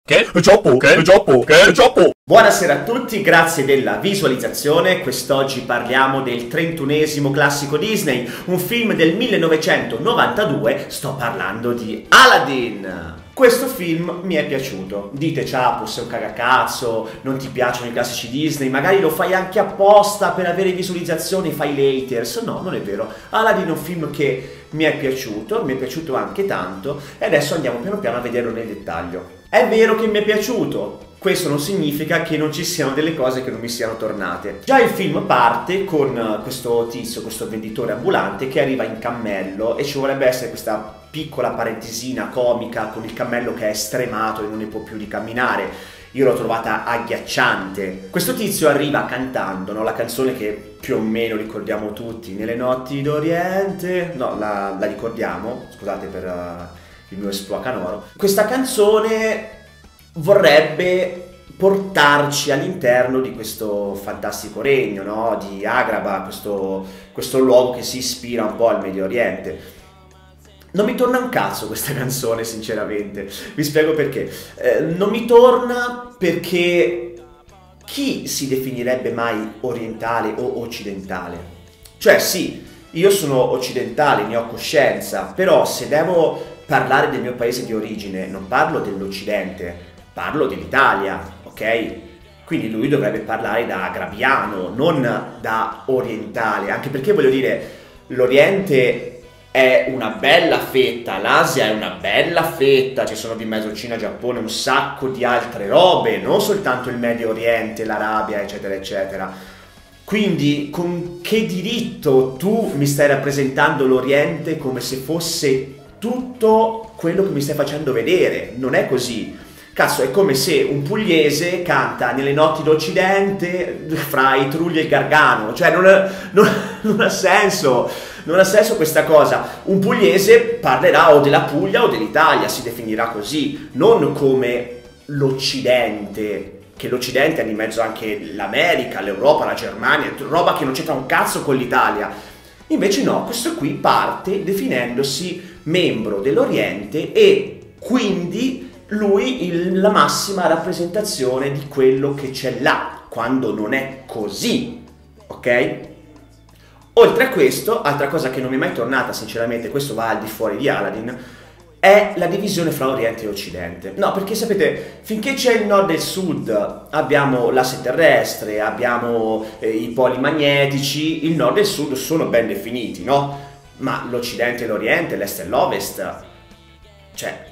Che? Troppo? Che? Troppo? Che? Troppo? Buonasera a tutti, grazie della visualizzazione. Quest'oggi parliamo del 31esimo classico Disney, un film del 1992, sto parlando di Aladdin. Questo film mi è piaciuto. Dite, Ciapo, sei un cagacazzo, non ti piacciono i classici Disney, magari lo fai anche apposta per avere visualizzazioni, fai haters. No, non è vero. Aladdin è un film che mi è piaciuto anche tanto e adesso andiamo piano piano a vederlo nel dettaglio. È vero che mi è piaciuto, questo non significa che non ci siano delle cose che non mi siano tornate. Già il film parte con questo tizio, questo venditore ambulante che arriva in cammello e ci vorrebbe essere questa piccola parentesina comica con il cammello che è stremato e non ne può più di camminare. Io l'ho trovata agghiacciante. Questo tizio arriva cantando, no? La canzone che più o meno ricordiamo tutti, Nelle notti d'Oriente. No, la ricordiamo, scusate per il mio esploit canoro. Questa canzone vorrebbe portarci all'interno di questo fantastico regno, no? Di Agrabah, questo luogo che si ispira un po' al Medio Oriente. Non mi torna un cazzo questa canzone, sinceramente. Vi spiego perché. Non mi torna perché chi si definirebbe mai orientale o occidentale? Cioè sì, io sono occidentale, ne ho coscienza, però se devo parlare del mio paese di origine, non parlo dell'Occidente, parlo dell'Italia, ok? Quindi lui dovrebbe parlare da agrabiano, non da orientale, anche perché voglio dire, l'Oriente è una bella fetta, l'Asia è una bella fetta, ci sono di mezzo Cina, Giappone, un sacco di altre robe, non soltanto il Medio Oriente, l'Arabia, eccetera, eccetera. Quindi con che diritto tu mi stai rappresentando l'Oriente come se fosse tutto quello che mi stai facendo vedere? Non è così. Cazzo, è come se un pugliese canta Nelle notti d'Occidente fra i Trulli e il Gargano. Cioè non ha senso. Non ha senso questa cosa. Un pugliese parlerà o della Puglia o dell'Italia, si definirà così, non come l'Occidente, che l'Occidente ha di mezzo anche l'America, l'Europa, la Germania, roba che non c'entra un cazzo con l'Italia. Invece no, questo qui parte definendosi membro dell'Oriente e quindi lui la massima rappresentazione di quello che c'è là, quando non è così, ok? Oltre a questo, altra cosa che non mi è mai tornata, sinceramente, questo va al di fuori di Aladdin, è la divisione fra Oriente e Occidente. No, perché sapete, finché c'è il nord e il sud, abbiamo l'asse terrestre, abbiamo i poli magnetici, il nord e il sud sono ben definiti, no? Ma l'Occidente e l'Oriente, l'est e l'ovest, cioè,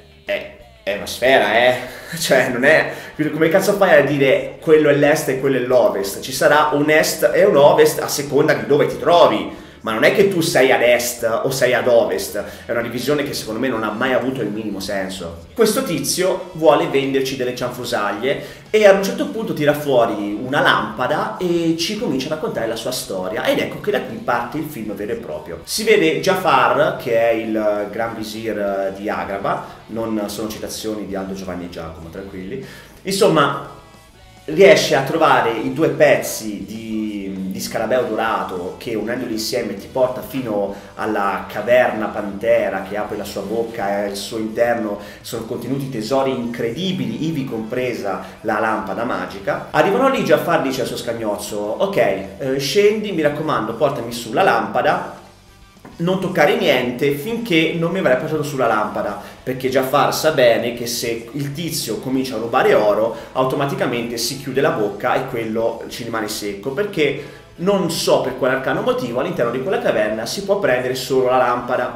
è una sfera, Cioè, non è... Come cazzo fai a dire quello è l'est e quello è l'ovest? Ci sarà un est e un ovest a seconda di dove ti trovi. Ma non è che tu sei ad est o sei ad ovest, è una divisione che secondo me non ha mai avuto il minimo senso. Questo tizio vuole venderci delle cianfrusaglie e ad un certo punto tira fuori una lampada e ci comincia a raccontare la sua storia ed ecco che da qui parte il film vero e proprio. Si vede Jafar, che è il Gran Visir di Agrabah, non sono citazioni di Aldo, Giovanni e Giacomo, tranquilli. Insomma, riesce a trovare i due pezzi di scarabeo dorato che unendoli insieme ti porta fino alla caverna pantera che apre la sua bocca e al suo interno sono contenuti tesori incredibili, ivi compresa la lampada magica. Arrivano lì, Jafar dice al suo scagnozzo: ok, scendi, mi raccomando, portami su la lampada, non toccare niente finché non mi avrai portato sulla lampada, perché Jafar sa bene che se il tizio comincia a rubare oro automaticamente si chiude la bocca e quello ci rimane secco, perché non so per quale arcano motivo all'interno di quella caverna si può prendere solo la lampada.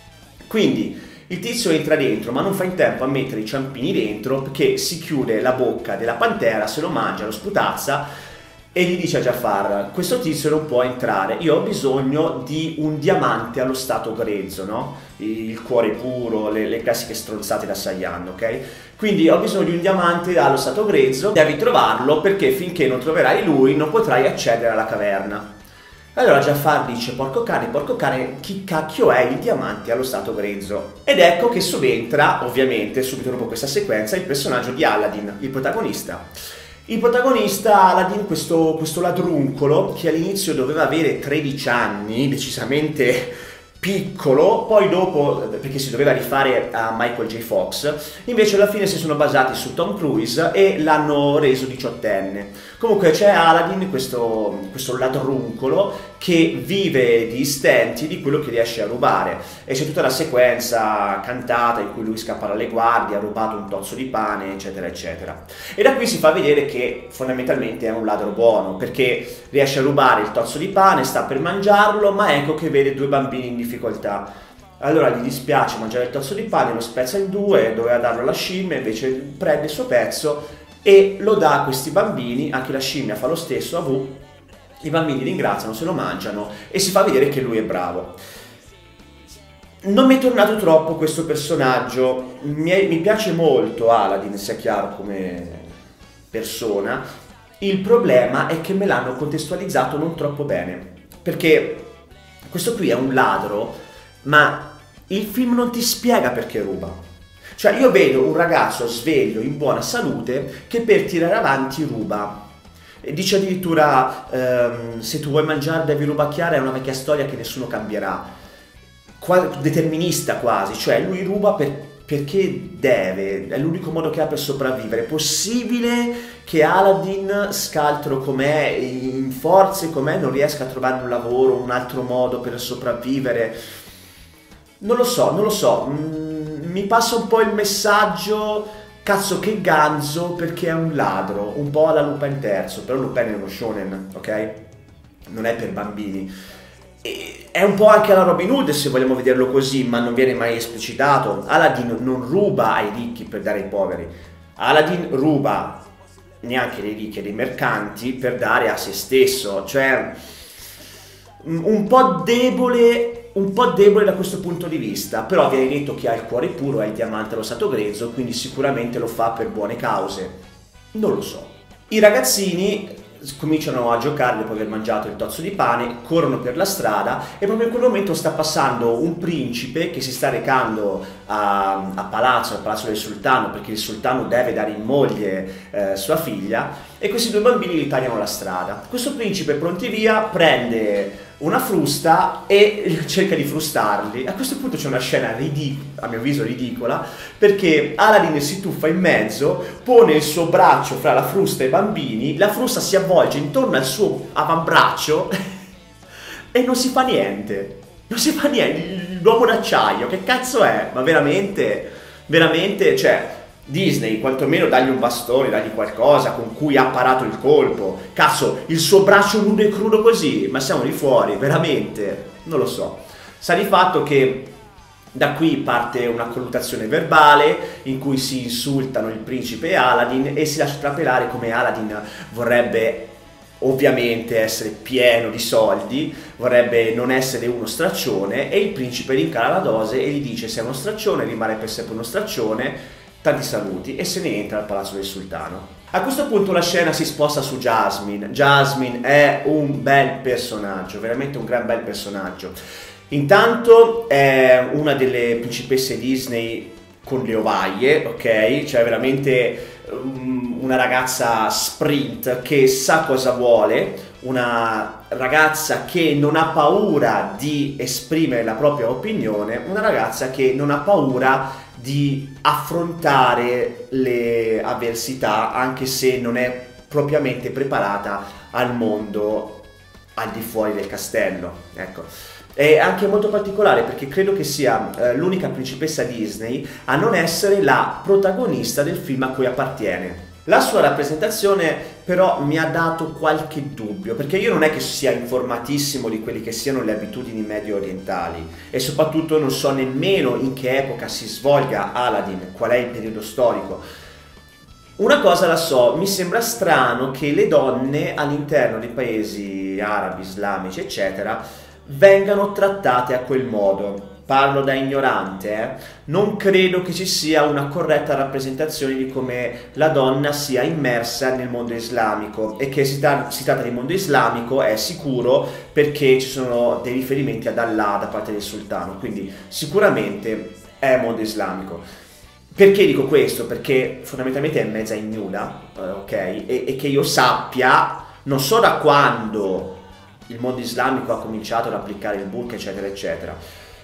Quindi il tizio entra dentro ma non fa in tempo a mettere i ciampini dentro, perché si chiude la bocca della pantera, se lo mangia, lo sputazza e gli dice a Jafar: questo tizio non può entrare, io ho bisogno di un diamante allo stato grezzo, no? Il cuore puro, le classiche stronzate da Saiyan, ok? Quindi ho bisogno di un diamante allo stato grezzo, devi trovarlo perché finché non troverai lui non potrai accedere alla caverna. Allora Jafar dice: porco cane, chi cacchio è il diamante allo stato grezzo? Ed ecco che subentra, ovviamente, subito dopo questa sequenza, il personaggio di Aladdin, il protagonista. Il protagonista Aladdin, questo ladruncolo che all'inizio doveva avere 13 anni, decisamente piccolo, poi dopo, perché si doveva rifare a Michael J. Fox, invece alla fine si sono basati su Tom Cruise e l'hanno reso diciottenne. Comunque c'è Aladdin, questo ladruncolo, che vive di stenti di quello che riesce a rubare, e c'è tutta la sequenza cantata in cui lui scappa dalle guardie, ha rubato un tozzo di pane, eccetera eccetera. E da qui si fa vedere che fondamentalmente è un ladro buono, perché riesce a rubare il tozzo di pane, sta per mangiarlo, ma ecco che vede due bambini in difficoltà. Allora gli dispiace mangiare il tozzo di pane, lo spezza in due, doveva darlo alla scimmia, invece prende il suo pezzo e lo dà a questi bambini. Anche la scimmia fa lo stesso a V, i bambini ringraziano, se lo mangiano e si fa vedere che lui è bravo. Non mi è tornato troppo questo personaggio, mi piace molto Aladdin, sia chiaro, come persona. Il problema è che me l'hanno contestualizzato non troppo bene, perché questo qui è un ladro, ma il film non ti spiega perché ruba. Cioè io vedo un ragazzo sveglio, in buona salute, che per tirare avanti ruba. E dice addirittura se tu vuoi mangiare devi rubacchiare, è una vecchia storia che nessuno cambierà. Determinista quasi, cioè lui ruba perché deve, è l'unico modo che ha per sopravvivere. È possibile che Aladdin, scaltro com'è, in forze com'è, non riesca a trovare un lavoro, un altro modo per sopravvivere? Non lo so, mi passa un po' il messaggio, cazzo che ganzo, perché è un ladro, un po' alla Lupin III, però Lupin è uno shonen, ok? Non è per bambini. E è un po' anche alla Robin Hood, se vogliamo vederlo così, ma non viene mai esplicitato. Aladdin non ruba ai ricchi per dare ai poveri. Aladdin ruba neanche dei ricchi e dei mercanti per dare a se stesso, cioè un po' debole da questo punto di vista, però viene detto che ha il cuore puro, è il diamante allo stato grezzo, quindi sicuramente lo fa per buone cause. Non lo so. I ragazzini cominciano a giocare dopo aver mangiato il tozzo di pane, corrono per la strada e proprio in quel momento sta passando un principe che si sta recando al palazzo del sultano, perché il sultano deve dare in moglie sua figlia, e questi due bambini gli tagliano la strada. Questo principe, pronti via, prende una frusta e cerca di frustarli. A questo punto c'è una scena a mio avviso ridicola, perché Aladdin si tuffa in mezzo, pone il suo braccio fra la frusta e i bambini, la frusta si avvolge intorno al suo avambraccio e non si fa niente. Non si fa niente, l'uomo d'acciaio, che cazzo è? Ma veramente, cioè Disney, quantomeno dagli un bastone, dagli qualcosa con cui ha parato il colpo. Cazzo, il suo braccio nudo e crudo così, ma siamo lì fuori, veramente? Non lo so. Sta di fatto che da qui parte una colluttazione verbale in cui si insultano il principe e Aladdin, e si lascia trapelare come Aladdin vorrebbe ovviamente essere pieno di soldi, vorrebbe non essere uno straccione, e il principe rincara la dose e gli dice: sei uno straccione, rimane per sempre uno straccione, tanti saluti, e se ne entra al palazzo del sultano. A questo punto la scena si sposta su Jasmine. Jasmine è un bel personaggio, veramente un gran bel personaggio. Intanto è una delle principesse Disney con le ovaie, ok? Cioè veramente una ragazza sprint che sa cosa vuole, una ragazza che non ha paura di esprimere la propria opinione, una ragazza che non ha paura di affrontare le avversità, anche se non è propriamente preparata al mondo al di fuori del castello, ecco. È anche molto particolare perché credo che sia l'unica principessa Disney a non essere la protagonista del film a cui appartiene. La sua rappresentazione però mi ha dato qualche dubbio, perché io non è che sia informatissimo di quelli che siano le abitudini medio orientali, e soprattutto non so nemmeno in che epoca si svolga Aladdin, qual è il periodo storico. Una cosa la so, mi sembra strano che le donne all'interno dei paesi arabi, islamici, eccetera, vengano trattate a quel modo. Parlo da ignorante, non credo che ci sia una corretta rappresentazione di come la donna sia immersa nel mondo islamico, e che si tratta di mondo islamico è sicuro, perché ci sono dei riferimenti ad Allah da parte del sultano, quindi sicuramente è mondo islamico. Perché dico questo? Perché fondamentalmente è mezza ignuda, ok? E che io sappia, non so da quando il mondo islamico ha cominciato ad applicare il burqa, eccetera eccetera,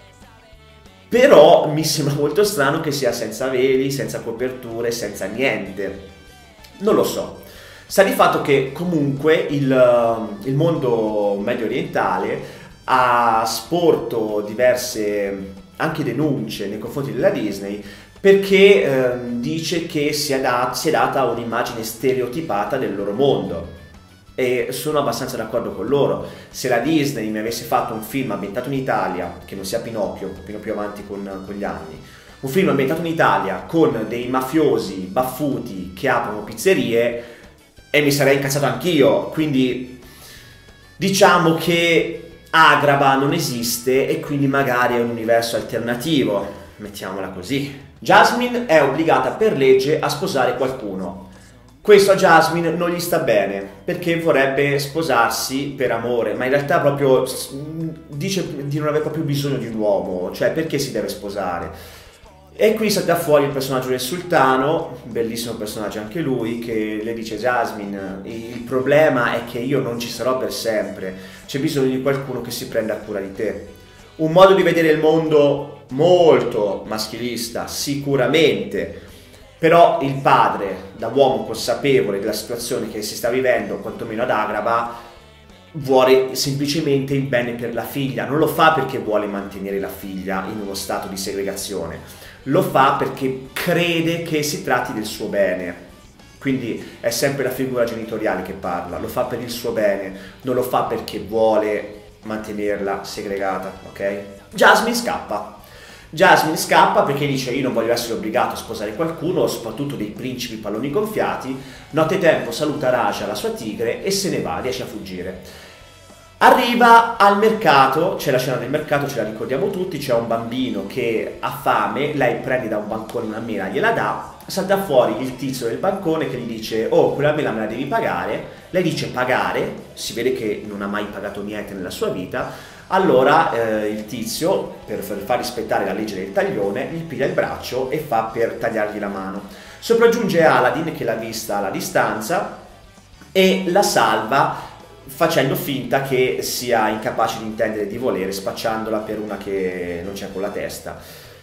Però mi sembra molto strano che sia senza veli, senza coperture, senza niente. Non lo so. Sta di fatto che comunque il mondo medio orientale ha sporto diverse anche denunce nei confronti della Disney perché dice che si è data un'immagine stereotipata del loro mondo. E sono abbastanza d'accordo con loro. Se la Disney mi avesse fatto un film ambientato in Italia, che non sia Pinocchio, un pochino più avanti con gli anni, un film ambientato in Italia con dei mafiosi baffuti che aprono pizzerie, e mi sarei incazzato anch'io. Quindi diciamo che Agrabah non esiste e quindi magari è un universo alternativo, mettiamola così. Jasmine è obbligata per legge a sposare qualcuno. Questo a Jasmine non gli sta bene, perché vorrebbe sposarsi per amore, ma in realtà proprio dice di non avere proprio bisogno di un uomo, cioè perché si deve sposare? E qui salta fuori il personaggio del sultano, bellissimo personaggio anche lui, che le dice: Jasmine, il problema è che io non ci sarò per sempre, c'è bisogno di qualcuno che si prenda cura di te. Un modo di vedere il mondo molto maschilista, sicuramente. Però il padre, da uomo consapevole della situazione che si sta vivendo, quantomeno ad Agrabah, vuole semplicemente il bene per la figlia. Non lo fa perché vuole mantenere la figlia in uno stato di segregazione, lo fa perché crede che si tratti del suo bene. Quindi è sempre la figura genitoriale che parla, lo fa per il suo bene, non lo fa perché vuole mantenerla segregata, ok? Jasmine scappa. Jasmine scappa perché dice: io non voglio essere obbligato a sposare qualcuno, soprattutto dei principi palloni gonfiati. Nottetempo saluta Raja, la sua tigre, e se ne va, riesce a fuggire. Arriva al mercato, c'è la scena del mercato, ce la ricordiamo tutti, c'è un bambino che ha fame, lei prende da un bancone una mela, gliela dà, salta fuori il tizio del bancone che gli dice: oh, quella mela me la devi pagare. Lei dice: pagare? Si vede che non ha mai pagato niente nella sua vita. Allora il tizio, per far rispettare la legge del taglione, gli piglia il braccio e fa per tagliargli la mano. Sopraggiunge Aladdin, che l'ha vista alla distanza, e la salva facendo finta che sia incapace di intendere e di volere, spacciandola per una che non c'è con la testa.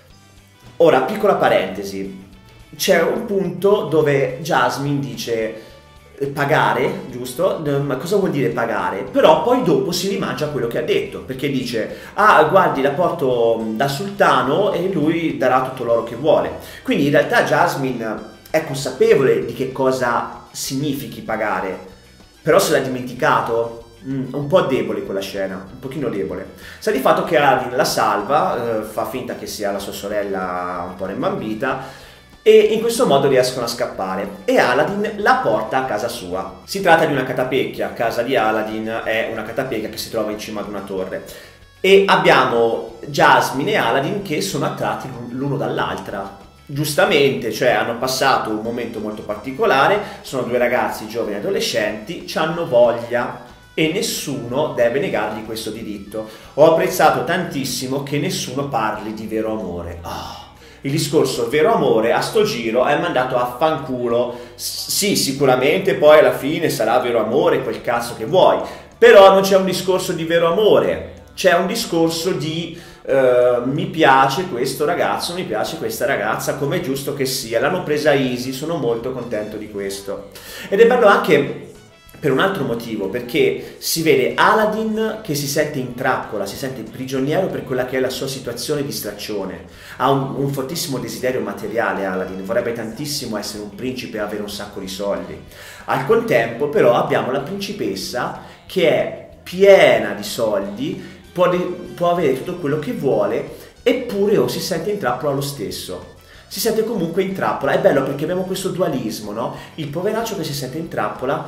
Ora, piccola parentesi, c'è un punto dove Jasmine dice: pagare, giusto? Ma cosa vuol dire pagare? Però poi dopo si rimangia quello che ha detto, perché dice: ah, guardi, la porto dal sultano e lui darà tutto l'oro che vuole. Quindi in realtà Jasmine è consapevole di che cosa significhi pagare, però se l'ha dimenticato. Un po' debole quella scena, un pochino debole. Sta di fatto che Aladdin la salva, fa finta che sia la sua sorella un po' rimbambita, e in questo modo riescono a scappare e Aladdin la porta a casa sua. Si tratta di una catapecchia, casa di Aladdin è una catapecchia che si trova in cima ad una torre. E abbiamo Jasmine e Aladdin che sono attratti l'uno dall'altra. Giustamente, cioè hanno passato un momento molto particolare, sono due ragazzi giovani adolescenti, hanno voglia e nessuno deve negargli questo diritto. Ho apprezzato tantissimo che nessuno parli di vero amore. Il discorso vero amore a sto giro è mandato a fanculo. Sì, sicuramente poi alla fine sarà vero amore, quel cazzo che vuoi, però non c'è un discorso di vero amore, c'è un discorso di mi piace questo ragazzo, mi piace questa ragazza, come è giusto che sia. L'hanno presa easy, sono molto contento di questo. Ed è bello anche per un altro motivo, perché si vede Aladdin che si sente in trappola, si sente prigioniero per quella che è la sua situazione di straccione. Ha un fortissimo desiderio materiale Aladdin, vorrebbe tantissimo essere un principe e avere un sacco di soldi. Al contempo però abbiamo la principessa che è piena di soldi, può avere tutto quello che vuole, eppure si sente in trappola lo stesso. Si sente comunque in trappola. È bello perché abbiamo questo dualismo, no? Il poveraccio che si sente in trappola,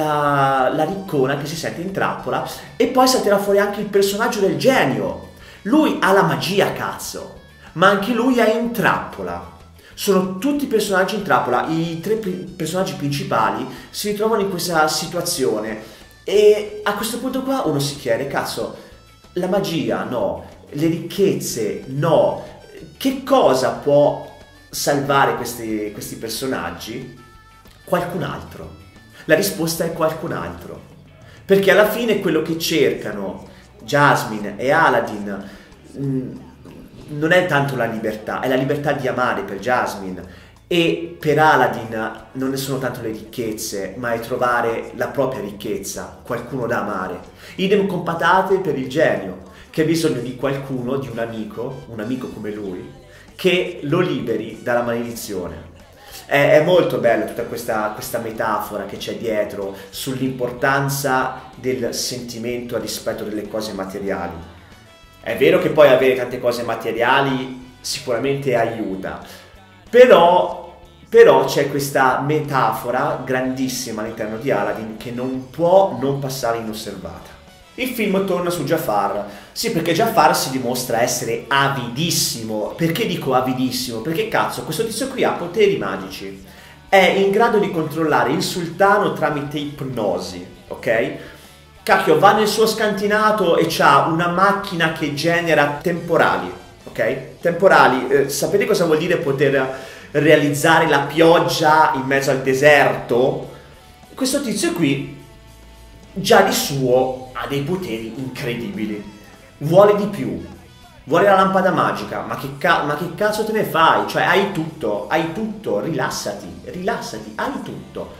la riccona che si sente in trappola, e poi salterà fuori anche il personaggio del genio. Lui ha la magia, cazzo, ma anche lui è in trappola. Sono tutti personaggi in trappola. I tre personaggi principali si ritrovano in questa situazione e a questo punto qua uno si chiede: cazzo, la magia no, le ricchezze no, che cosa può salvare questi personaggi? Qualcun altro. La risposta è qualcun altro, perché alla fine quello che cercano Jasmine e Aladdin non è tanto la libertà, è la libertà di amare per Jasmine. E per Aladdin non ne sono tanto le ricchezze, ma è trovare la propria ricchezza, qualcuno da amare. Idem con patate per il genio, che ha bisogno di qualcuno, di un amico come lui, che lo liberi dalla maledizione. È molto bella tutta questa metafora che c'è dietro sull'importanza del sentimento a dispetto delle cose materiali. È vero che poi avere tante cose materiali sicuramente aiuta, però c'è questa metafora grandissima all'interno di Aladdin che non può non passare inosservata. Il film torna su Jafar. Sì, perché Jafar si dimostra essere avidissimo. Perché dico avidissimo? Perché cazzo, questo tizio qui ha poteri magici. È in grado di controllare il sultano tramite ipnosi, ok? Cacchio, va nel suo scantinato e c'ha una macchina che genera temporali, ok? Temporali, sapete cosa vuol dire poter realizzare la pioggia in mezzo al deserto? Questo tizio qui già di suo ha dei poteri incredibili, vuole di più, vuole la lampada magica, ma che cazzo te ne fai? Cioè hai tutto, rilassati, hai tutto.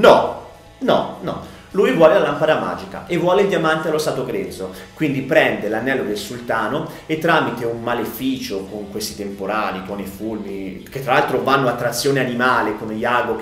No, lui vuole la lampada magica e vuole il diamante allo stato grezzo, quindi prende l'anello del sultano e tramite un maleficio con questi temporali, con i fulmini, che tra l'altro vanno a trazione animale, come Iago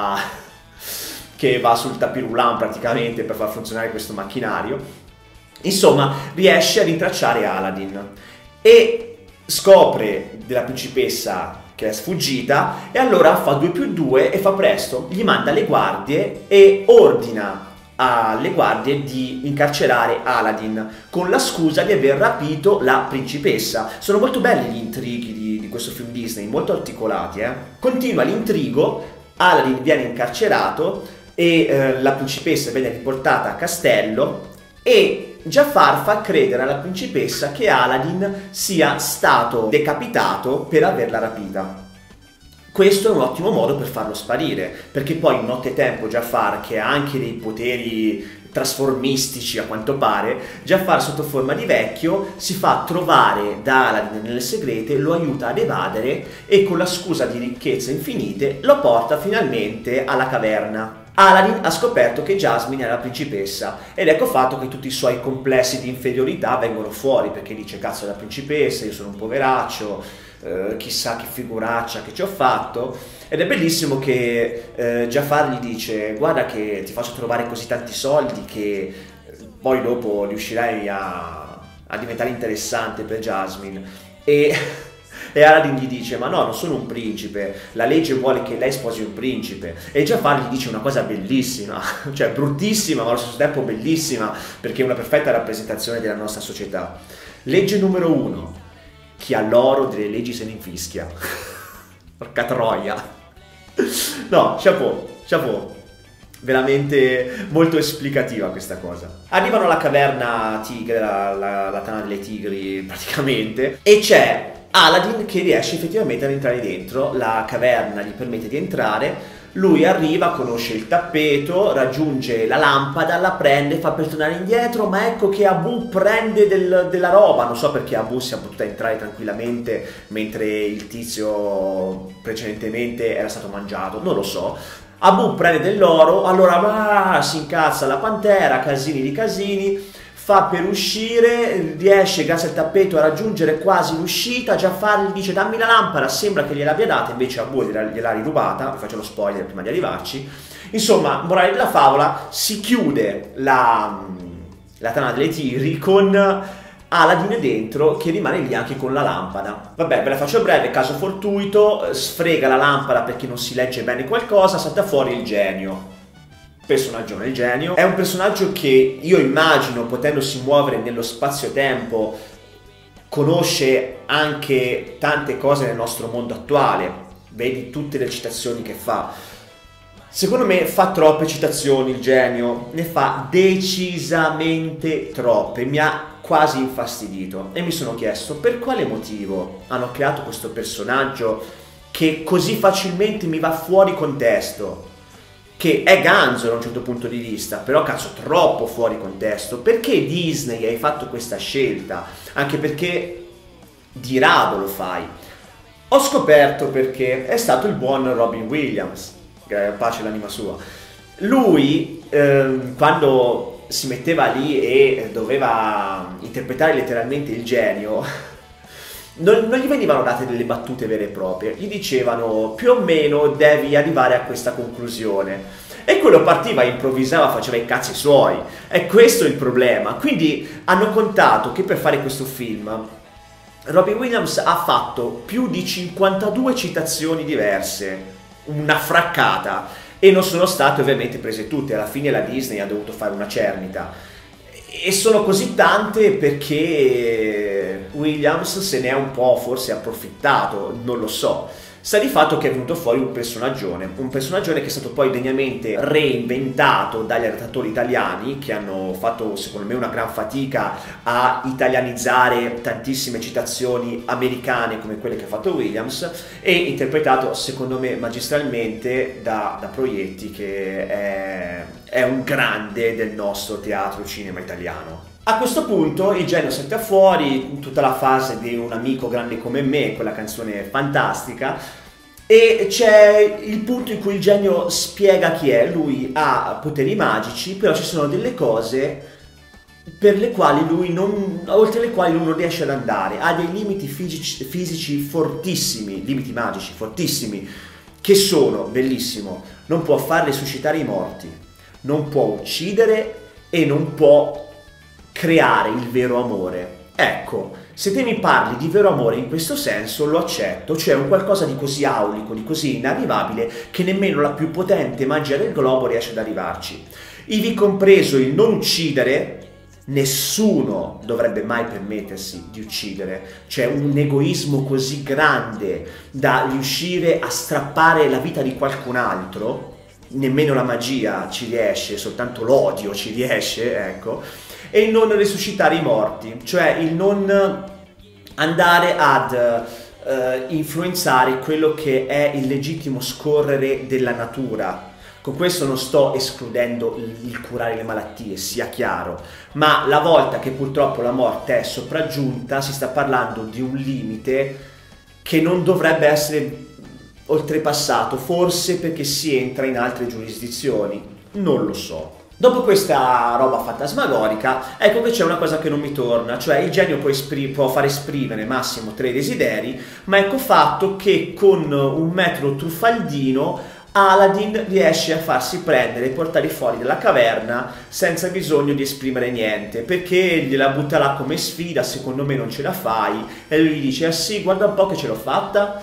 che va sul tapirulan praticamente per far funzionare questo macchinario, insomma riesce a rintracciare Aladdin e scopre della principessa che è sfuggita e allora fa 2+2 e fa presto, gli manda le guardie e ordina alle guardie di incarcerare Aladdin con la scusa di aver rapito la principessa. Sono molto belli gli intrighi di questo film Disney, molto articolati. Continua l'intrigo, Aladdin viene incarcerato e la principessa viene riportata a castello e Jafar fa credere alla principessa che Aladdin sia stato decapitato per averla rapita. Questo è un ottimo modo per farlo sparire, perché poi in nottetempo Jafar, che ha anche dei poteri trasformistici a quanto pare, Jafar sotto forma di vecchio si fa trovare da Aladdin nelle segrete, lo aiuta ad evadere e con la scusa di ricchezze infinite lo porta finalmente alla caverna. Aladdin ha scoperto che Jasmine è la principessa ed ecco fatto che tutti i suoi complessi di inferiorità vengono fuori, perché dice cazzo è la principessa, io sono un poveraccio, chissà che figuraccia che ci ho fatto. Ed è bellissimo che Jafar gli dice guarda che ti faccio trovare così tanti soldi che poi dopo riuscirai a diventare interessante per Jasmine. E Aladdin gli dice ma no, non sono un principe, la legge vuole che lei sposi un principe. E Jafar gli dice una cosa bellissima, cioè bruttissima ma allo stesso tempo bellissima, perché è una perfetta rappresentazione della nostra società. Legge numero 1: chi ha l'oro delle leggi se ne infischia. Porca troia. No, chapeau. Veramente molto esplicativa questa cosa. Arrivano alla caverna tigre, la tana delle tigri praticamente, e c'è Aladdin che riesce effettivamente ad entrare dentro, la caverna gli permette di entrare, lui arriva, conosce il tappeto, raggiunge la lampada, la prende, fa per tornare indietro, ma ecco che Abu prende della roba, non so perché Abu sia potuta entrare tranquillamente mentre il tizio precedentemente era stato mangiato, non lo so. Abu prende dell'oro, allora si incazza la pantera, casini di casini, fa per uscire, riesce grazie al tappeto a raggiungere quasi l'uscita. Jafar gli dice dammi la lampada, sembra che gliel'abbia data, invece Abu gliel'ha rirubata, vi faccio lo spoiler prima di arrivarci. Insomma, morale della favola, si chiude la tana delle tigri con Aladdin dentro che rimane lì anche con la lampada. Vabbè, ve la faccio breve, caso fortuito, sfrega la lampada perché non si legge bene qualcosa, salta fuori il genio. Personaggio, il genio è un personaggio che io immagino, potendosi muovere nello spazio-tempo, conosce anche tante cose nel nostro mondo attuale, vedi tutte le citazioni che fa. Secondo me fa troppe citazioni il genio, ne fa decisamente troppe, mi ha quasi infastidito e mi sono chiesto per quale motivo hanno creato questo personaggio che così facilmente mi va fuori contesto, che è ganzo da un certo punto di vista, però cazzo troppo fuori contesto. Perché Disney hai fatto questa scelta? Anche perché di rado lo fai. Ho scoperto perché è stato il buon Robin Williams, pace l'anima sua. Lui, quando si metteva lì e doveva interpretare letteralmente il genio, non gli venivano date delle battute vere e proprie, gli dicevano più o meno devi arrivare a questa conclusione. E quello partiva, improvvisava, faceva i cazzi suoi. È questo il problema. Quindi hanno contato che per fare questo film Robin Williams ha fatto più di 52 citazioni diverse, una fraccata, e non sono state ovviamente prese tutte. Alla fine la Disney ha dovuto fare una cernita. E sono così tante perché Williams se ne è un po' forse approfittato, non lo so. Sta di fatto che è venuto fuori un personaggione che è stato poi degnamente reinventato dagli adattatori italiani, che hanno fatto secondo me una gran fatica a italianizzare tantissime citazioni americane come quelle che ha fatto Williams, e interpretato secondo me magistralmente da Proietti, che è un grande del nostro teatro cinema italiano. A questo punto il genio salta fuori, tutta la fase di Un amico grande come me, quella canzone fantastica, e c'è il punto in cui il genio spiega chi è. Lui ha poteri magici, però ci sono delle cose per le quali oltre le quali lui non riesce ad andare, ha dei limiti fisici fortissimi, limiti magici fortissimi, che sono, bellissimo, non può far risuscitare i morti, non può uccidere e non può creare il vero amore. Ecco, se te mi parli di vero amore in questo senso lo accetto, cioè un qualcosa di così aulico, di così inarrivabile, che nemmeno la più potente magia del globo riesce ad arrivarci. Ivi compreso il non uccidere. Nessuno dovrebbe mai permettersi di uccidere, c'è un egoismo così grande da riuscire a strappare la vita di qualcun altro, nemmeno la magia ci riesce, soltanto l'odio ci riesce, ecco. E il non risuscitare i morti, cioè il non andare ad influenzare quello che è il legittimo scorrere della natura. Con questo non sto escludendo il curare le malattie, sia chiaro, ma la volta che purtroppo la morte è sopraggiunta si sta parlando di un limite che non dovrebbe essere oltrepassato, forse perché si entra in altre giurisdizioni, non lo so. Dopo questa roba fantasmagorica, ecco che c'è una cosa che non mi torna, cioè il genio può far esprimere massimo 3 desideri, ma ecco fatto che con un metodo truffaldino Aladdin riesce a farsi prendere e portare fuori dalla caverna senza bisogno di esprimere niente, perché gliela butta là come sfida, secondo me non ce la fai, e lui gli dice: ah sì, guarda un po' che ce l'ho fatta.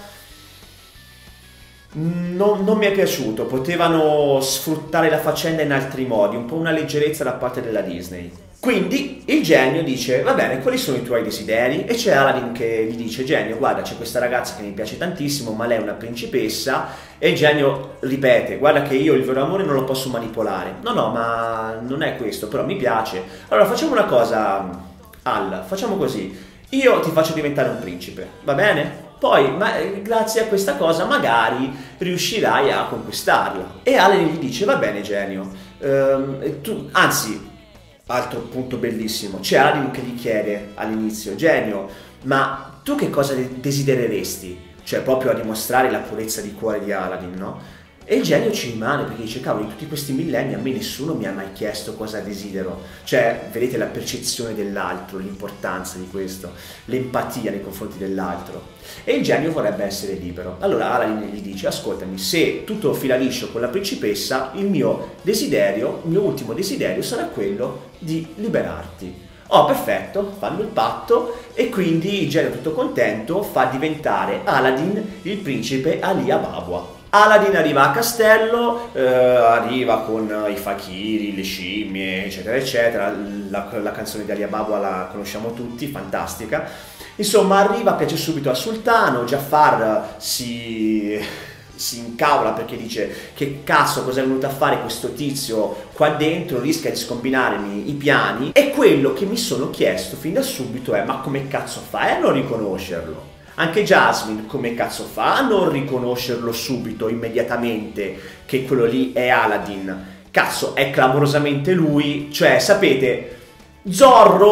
Non mi è piaciuto, potevano sfruttare la faccenda in altri modi, un po' una leggerezza da parte della Disney. Quindi il genio dice: va bene, quali sono i tuoi desideri? E c'è Aladdin che gli dice: genio, guarda, c'è questa ragazza che mi piace tantissimo, ma lei è una principessa. E il genio ripete: guarda che io il vero amore non lo posso manipolare. No, ma non è questo, però mi piace. Allora facciamo una cosa, Al, facciamo così, io ti faccio diventare un principe, va bene? Poi, grazie a questa cosa, magari riuscirai a conquistarla. E Aladdin gli dice: va bene, genio, anzi, altro punto bellissimo, c'è Aladdin che gli chiede all'inizio: genio, ma tu che cosa desidereresti? Cioè proprio a dimostrare la purezza di cuore di Aladdin, no? E il genio ci rimane perché dice: cavolo, in tutti questi millenni a me nessuno mi ha mai chiesto cosa desidero. Cioè, vedete la percezione dell'altro, l'importanza di questo, l'empatia nei confronti dell'altro. E il genio vorrebbe essere libero. Allora Aladdin gli dice: ascoltami, se tutto fila liscio con la principessa, il mio ultimo desiderio sarà quello di liberarti. Oh, perfetto, fanno il patto e quindi il genio, tutto contento, fa diventare Aladdin il principe Ali Ababwa. Aladdin arriva a castello, arriva con i fakiri, le scimmie, eccetera, eccetera. La canzone di Ali Ababwa la conosciamo tutti, fantastica. Insomma, arriva, piace subito al sultano. Jafar si incavola perché dice: che cazzo, cosa è venuto a fare questo tizio qua dentro, rischia di scombinarmi i piani. E quello che mi sono chiesto fin da subito è: ma come cazzo fai a non riconoscerlo? Anche Jasmine come cazzo fa a non riconoscerlo subito, immediatamente, che quello lì è Aladdin? Cazzo, è clamorosamente lui. Cioè, sapete, Zorro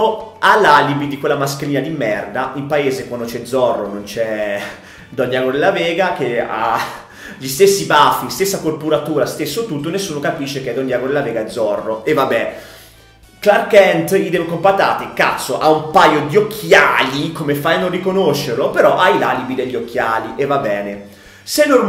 ha l'alibi di quella mascherina di merda. In paese quando c'è Zorro non c'è Don Diego della Vega, che ha gli stessi baffi, stessa corporatura, stesso tutto, nessuno capisce che Don Diego della Vega è Zorro. E vabbè, Clark Kent, idem con patate, cazzo, ha un paio di occhiali, come fai a non riconoscerlo? Però hai l'alibi degli occhiali, e va bene. Sailor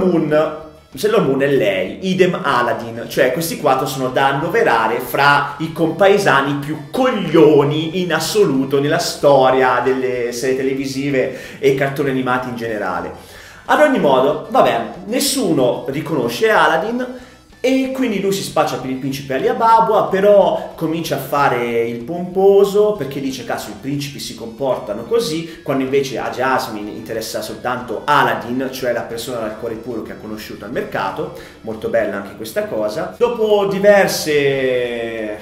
Moon è lei, idem Aladdin, cioè questi quattro sono da annoverare fra i compaesani più coglioni in assoluto nella storia delle serie televisive e cartoni animati in generale. Ad ogni modo, vabbè, nessuno riconosce Aladdin e quindi lui si spaccia per il principe Ali Ababua, però comincia a fare il pomposo perché dice cazzo i principi si comportano così, quando invece a Jasmine interessa soltanto Aladdin, cioè la persona dal cuore puro che ha conosciuto al mercato. Molto bella anche questa cosa. Dopo diversi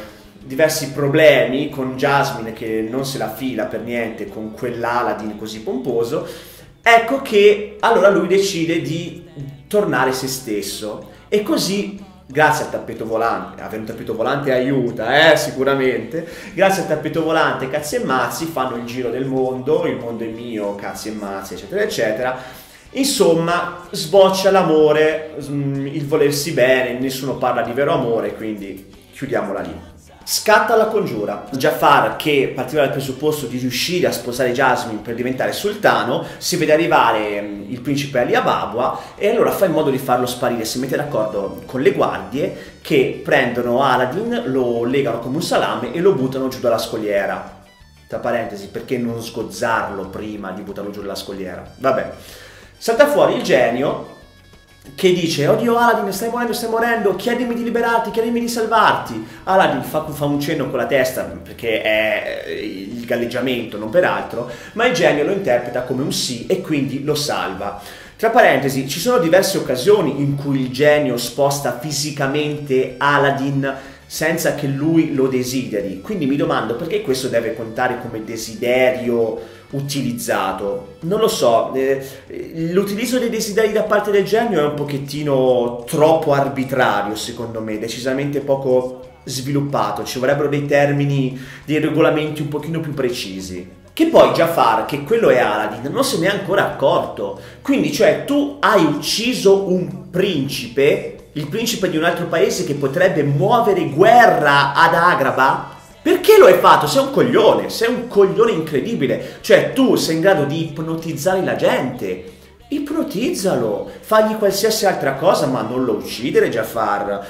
problemi con Jasmine che non se la fila per niente con quell'Aladdin così pomposo, ecco che allora lui decide di tornare se stesso e così, grazie al tappeto volante, avere un tappeto volante aiuta, sicuramente, grazie al tappeto volante cazzi e mazzi fanno il giro del mondo, il mondo è mio, cazzi e mazzi, eccetera eccetera. Insomma, sboccia l'amore, il volersi bene, nessuno parla di vero amore, quindi chiudiamola lì. Scatta la congiura. Jafar, che partiva dal presupposto di riuscire a sposare Jasmine per diventare sultano, si vede arrivare il principe Ali Ababua e allora fa in modo di farlo sparire, si mette d'accordo con le guardie che prendono Aladdin, lo legano come un salame e lo buttano giù dalla scogliera. Tra parentesi, perché non sgozzarlo prima di buttarlo giù dalla scogliera? Vabbè. Salta fuori il genio che dice: oddio Aladdin, stai morendo, chiedimi di liberarti, chiedimi di salvarti. Aladdin fa un cenno con la testa perché è il galleggiamento, non per altro, ma il genio lo interpreta come un sì e quindi lo salva. Tra parentesi, ci sono diverse occasioni in cui il genio sposta fisicamente Aladdin senza che lui lo desideri, quindi mi domando perché questo deve contare come desiderio utilizzato. Non lo so, l'utilizzo dei desideri da parte del genio è un pochettino troppo arbitrario secondo me, decisamente poco sviluppato, ci vorrebbero dei termini, dei regolamenti un pochino più precisi. Che poi Jafar, che quello è Aladdin, non se ne è ancora accorto, quindi cioè tu hai ucciso un principe, il principe di un altro paese che potrebbe muovere guerra ad Agrabah. Perché lo hai fatto? Sei un coglione incredibile. Cioè tu sei in grado di ipnotizzare la gente. Ipnotizzalo, fagli qualsiasi altra cosa, ma non lo uccidere, Jafar.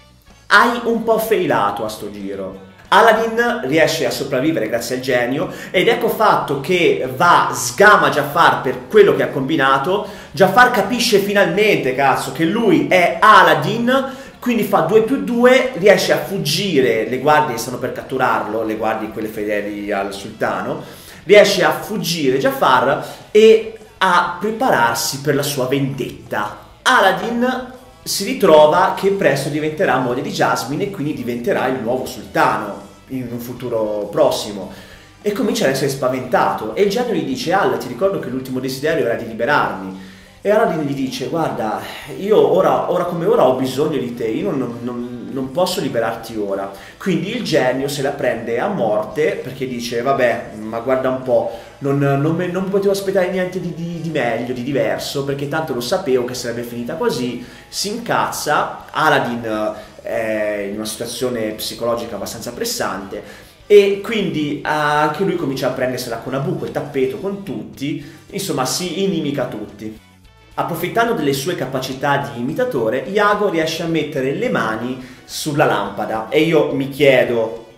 Hai un po' failato a sto giro. Aladdin riesce a sopravvivere grazie al genio ed ecco fatto che sgama Jafar per quello che ha combinato. Jafar capisce finalmente, cazzo, che lui è Aladdin. Quindi fa 2+2, riesce a fuggire, le guardie stanno per catturarlo, le guardie quelle fedeli al sultano, riesce a fuggire Jafar e a prepararsi per la sua vendetta. Aladdin si ritrova che presto diventerà moglie di Jasmine e quindi diventerà il nuovo sultano in un futuro prossimo e comincia ad essere spaventato e il genio gli dice: Al, ti ricordo che l'ultimo desiderio era di liberarmi. E Aladdin gli dice: guarda, io ora come ora ho bisogno di te, io non posso liberarti ora. Quindi il genio se la prende a morte perché dice: vabbè, ma guarda un po', non potevo aspettare niente di meglio, di diverso, perché tanto lo sapevo che sarebbe finita così. Si incazza, Aladdin è in una situazione psicologica abbastanza pressante e quindi anche lui comincia a prendersela con Abu, quel tappeto con tutti, insomma si inimica tutti. Approfittando delle sue capacità di imitatore, Iago riesce a mettere le mani sulla lampada e io mi chiedo,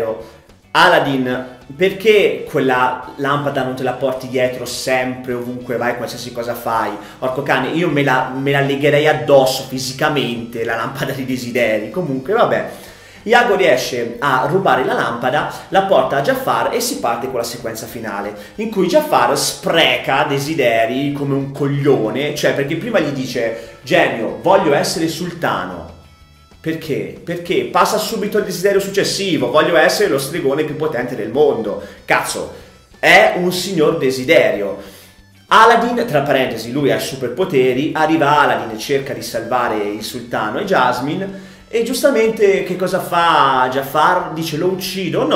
Aladdin, perché quella lampada non te la porti dietro sempre, ovunque vai, qualsiasi cosa fai? Orco cane, io me la legherei addosso fisicamente, la lampada di desideri. Comunque, vabbè. Iago riesce a rubare la lampada, la porta a Jafar e si parte con la sequenza finale, in cui Jafar spreca desideri come un coglione, cioè perché prima gli dice: genio, voglio essere sultano. Perché? Perché passa subito al desiderio successivo: voglio essere lo stregone più potente del mondo. Cazzo, è un signor desiderio. Aladdin, tra parentesi, lui ha superpoteri, arriva Aladdin e cerca di salvare il sultano e Jasmine. E giustamente che cosa fa Jafar? Dice: lo uccido? No,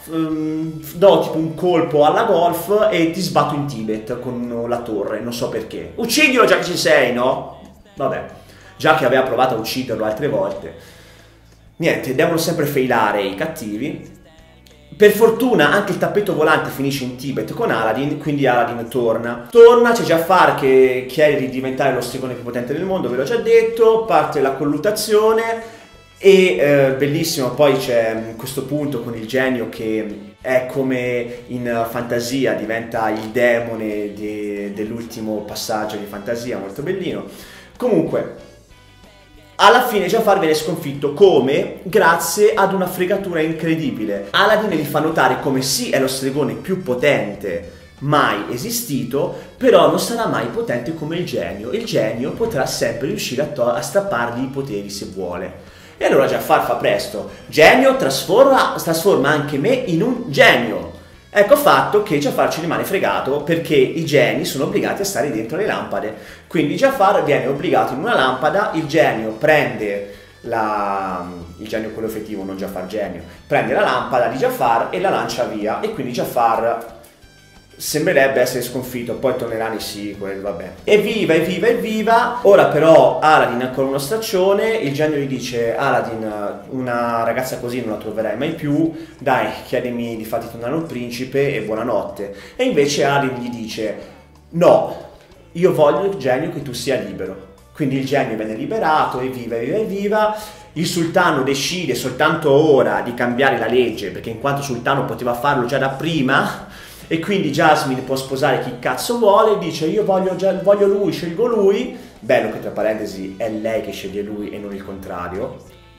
do tipo un colpo alla golf e ti sbatto in Tibet con la torre, non so perché. Uccidilo già che ci sei, no? Vabbè, già che aveva provato a ucciderlo altre volte. Niente, devono sempre failare i cattivi. Per fortuna anche il tappeto volante finisce in Tibet con Aladdin, quindi Aladdin torna. C'è Jafar che chiede di diventare lo stregone più potente del mondo, ve l'ho già detto, parte la colluttazione e bellissimo, poi c'è questo punto con il genio che è come in Fantasia, diventa il demone dell'ultimo passaggio di Fantasia, molto bellino. Comunque, alla fine Jafar viene sconfitto come? Grazie ad una fregatura incredibile. Aladdin gli fa notare come sì è lo stregone più potente mai esistito, però non sarà mai potente come il genio. Il genio potrà sempre riuscire a strappargli i poteri se vuole. E allora Jafar fa presto. Genio trasforma anche me in un genio. Ecco fatto che Jafar ci rimane fregato perché i geni sono obbligati a stare dentro le lampade. Quindi Jafar viene obbligato in una lampada, il genio prende il genio quello effettivo, non Jafar genio, prende la lampada di Jafar e la lancia via e quindi Jafar sembrerebbe essere sconfitto, poi tornerà nei sequel, vabbè. Evviva, evviva, evviva! Ora però Aladdin è ancora uno straccione, il genio gli dice: Aladdin, una ragazza così non la troverai mai più, dai, chiedimi di farti tornare un principe e buonanotte. E invece Aladdin gli dice: no, io voglio il genio che tu sia libero. Quindi il genio viene liberato, evviva, evviva, evviva. Il sultano decide soltanto ora di cambiare la legge, perché in quanto sultano poteva farlo già da prima, e quindi Jasmine può sposare chi cazzo vuole, dice io voglio lui, scelgo lui. Bello che tra parentesi è lei che sceglie lui e non il contrario,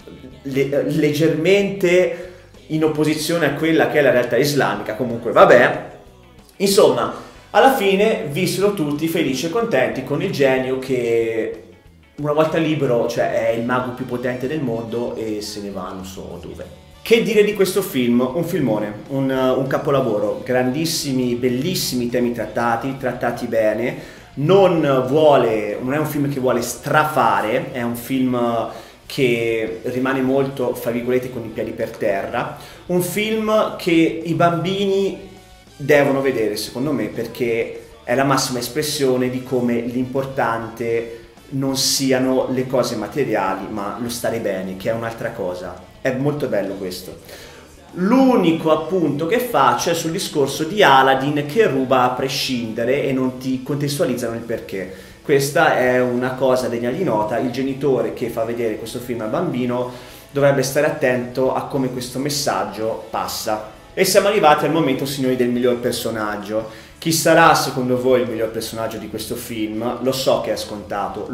leggermente in opposizione a quella che è la realtà islamica, comunque vabbè. Insomma, alla fine vissero tutti felici e contenti con il genio che una volta libero, cioè è il mago più potente del mondo e se ne va non so dove. Che dire di questo film? Un filmone, un capolavoro, grandissimi, bellissimi temi trattati bene, non è un film che vuole strafare, è un film che rimane molto, fra virgolette, con i piedi per terra, un film che i bambini devono vedere secondo me perché è la massima espressione di come l'importante non siano le cose materiali ma lo stare bene, che è un'altra cosa. È molto bello questo. L'unico appunto che faccio è sul discorso di Aladdin che ruba a prescindere e non ti contestualizzano il perché. Questa è una cosa degna di nota. Il genitore che fa vedere questo film al bambino dovrebbe stare attento a come questo messaggio passa. E siamo arrivati al momento, signori, del miglior personaggio. Chi sarà secondo voi il miglior personaggio di questo film? Lo so che è scontato,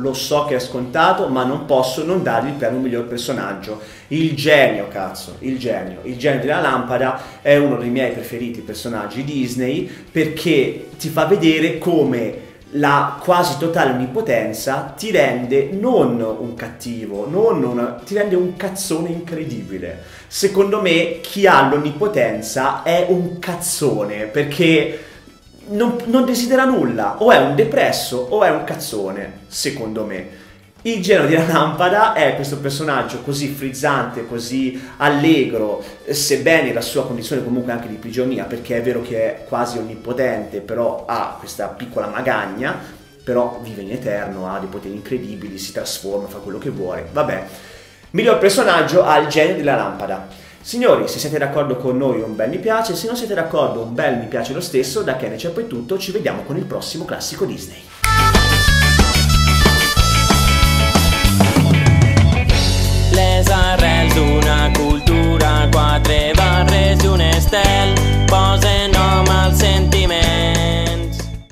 ma non posso non dargli il premio miglior personaggio. Il genio, cazzo, il genio della lampada è uno dei miei preferiti personaggi Disney perché ti fa vedere come la quasi totale onnipotenza ti rende non un cattivo, ti rende un cazzone incredibile. Secondo me chi ha l'onnipotenza è un cazzone perché non desidera nulla, o è un depresso o è un cazzone, secondo me. Il genio della lampada è questo personaggio così frizzante, così allegro, sebbene la sua condizione comunque anche di prigionia, perché è vero che è quasi onnipotente, però ha questa piccola magagna, però vive in eterno, ha dei poteri incredibili, si trasforma, fa quello che vuole, vabbè. Miglior personaggio ha il genio della lampada. Signori, se siete d'accordo con noi un bel mi piace, se non siete d'accordo un bel mi piace lo stesso, da Kenny c'è poi tutto, ci vediamo con il prossimo classico Disney.